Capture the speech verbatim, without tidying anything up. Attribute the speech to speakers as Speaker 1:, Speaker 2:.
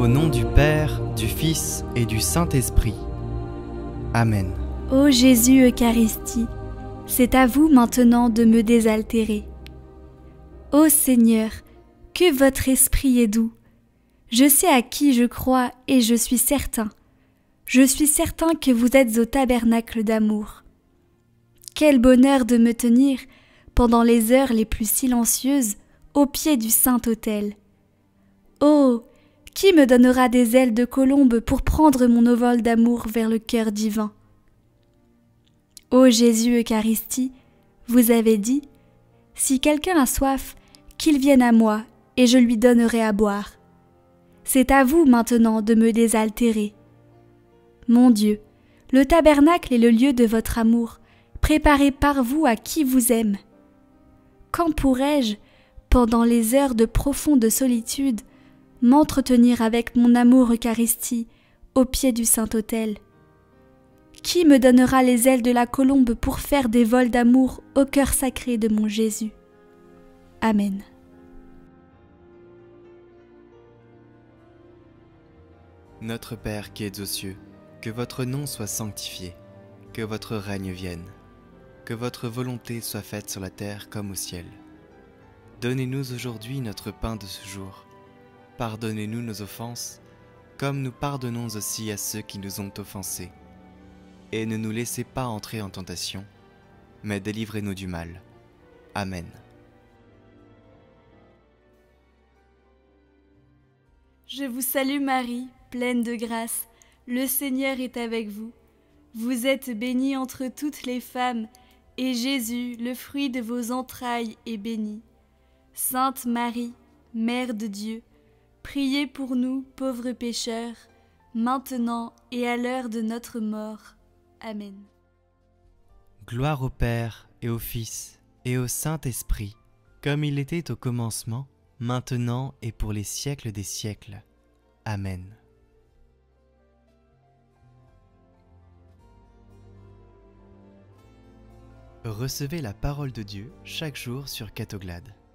Speaker 1: Au nom du Père, du Fils et du Saint-Esprit. Amen.
Speaker 2: Ô Jésus Eucharistie, c'est à vous maintenant de me désaltérer. Ô Seigneur, que votre esprit est doux. Je sais à qui je crois et je suis certain. Je suis certain que vous êtes au tabernacle d'amour. Quel bonheur de me tenir, pendant les heures les plus silencieuses, au pied du Saint-Autel. Oh, qui me donnera des ailes de colombe pour prendre mon envol d'amour vers le cœur divin? Ô Jésus Eucharistie, vous avez dit, si quelqu'un a soif, qu'il vienne à moi, et je lui donnerai à boire. C'est à vous maintenant de me désaltérer. Mon Dieu, le tabernacle est le lieu de votre amour, préparé par vous à qui vous aime. Quand pourrais-je, pendant les heures de profonde solitude, m'entretenir avec mon amour Eucharistie au pied du Saint-Autel? Qui me donnera les ailes de la colombe pour faire des vols d'amour au cœur sacré de mon Jésus? Amen.
Speaker 1: Notre Père qui êtes aux cieux, que votre nom soit sanctifié, que votre règne vienne, que votre volonté soit faite sur la terre comme au ciel. Donnez-nous aujourd'hui notre pain de ce jour. Pardonnez-nous nos offenses, comme nous pardonnons aussi à ceux qui nous ont offensés. Et ne nous laissez pas entrer en tentation, mais délivrez-nous du mal. Amen.
Speaker 2: Je vous salue Marie, pleine de grâce, le Seigneur est avec vous. Vous êtes bénie entre toutes les femmes, et Jésus, le fruit de vos entrailles, est béni. Sainte Marie, Mère de Dieu, priez pour nous, pauvres pécheurs, maintenant et à l'heure de notre mort. Amen.
Speaker 1: Gloire au Père et au Fils et au Saint-Esprit, comme il était au commencement, maintenant et pour les siècles des siècles. Amen. Recevez la parole de Dieu chaque jour sur Catoglade.